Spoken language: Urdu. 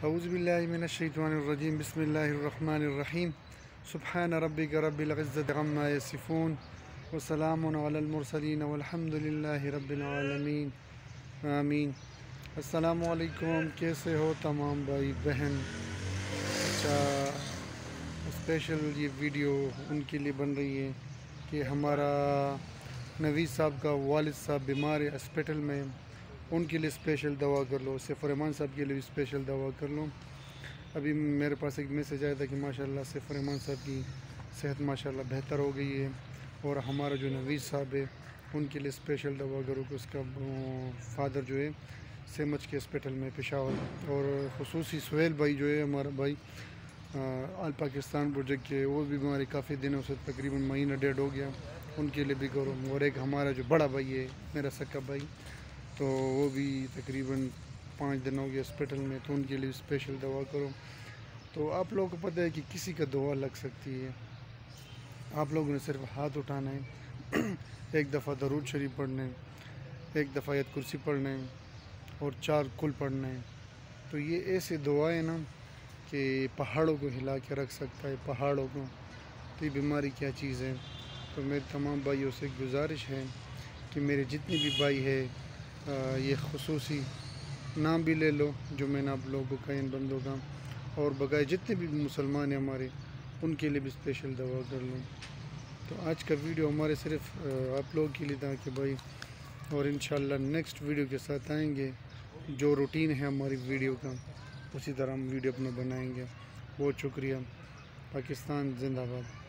اعوذ باللہ من الشیطان الرجیم بسم اللہ الرحمن الرحیم سبحان ربک رب العزت عما یصفون وسلام علی المرسلین والحمد للہ رب العالمین آمین۔ السلام علیکم، کیسے ہو تمام بھائی بہن؟ اچھا، اسپیشل یہ ویڈیو ان کے لیے بن رہی ہے کہ ہمارا نوید صاحب کا والد صاحب بیمار ہے ہاسپٹل میں، ان کے لیے اسپیشل دعا کر لو۔ سیف الرحمان صاحب کے لیے بھی اسپیشل دعا کر لو۔ ابھی میرے پاس ایک میسیج آیا تھا کہ ماشاءاللہ سیف الرحمان صاحب کی صحت ماشاءاللہ بہتر ہو گئی ہے، اور ہمارا جو نوید صاحب ہے ان کے لیے اسپیشل دعا کرو کہ اس کا فادر جو ہے سیمچ کے ہاسپٹل میں پشاور، اور خصوصی سہیل بھائی جو ہے ہمارا بھائی آل پاکستان پروجیکٹ کے، وہ بھی بیماری کافی دنوں سے تقریباً مہینہ ڈیڑھ ہو گیا، ان کے لیے بھی کرو۔ اور ایک ہمارا جو بڑا بھائی ہے میرا سکا بھائی، تو وہ بھی تقریباً 5 دن ہو گیا ہاسپٹل میں، تو ان کے لیے اسپیشل دعا کرو۔ تو آپ لوگوں کو پتہ ہے کہ کسی کا دعا لگ سکتی ہے، آپ لوگوں نے صرف ہاتھ اٹھانا ہے، ایک دفعہ درود شریف پڑھنا ہے، ایک دفعہ آیت کرسی پڑھنا ہے، اور 4 کل پڑھنا ہے۔ تو یہ ایسے دعائیں نا کہ پہاڑوں کو ہلا کے رکھ سکتا ہے، پہاڑوں کو۔ تو یہ بیماری کیا چیز ہے؟ تو میرے تمام بھائیوں سے گزارش ہے کہ میرے جتنے بھی بھائی ہے، یہ خصوصی نام بھی لے لو جو میں نے آپ لوگوں کو کہا ان بندوں کا، اور بقائے جتنے بھی مسلمان ہیں ہمارے، ان کے لیے بھی اسپیشل دعا کر لوں۔ تو آج کا ویڈیو ہمارے صرف آپ لوگوں کے لیے تھا کہ بھائی، اور انشاءاللہ نیکسٹ ویڈیو کے ساتھ آئیں گے، جو روٹین ہے ہماری ویڈیو کا اسی طرح ہم ویڈیو اپنا بنائیں گے۔ بہت شکریہ۔ پاکستان زندہ باد۔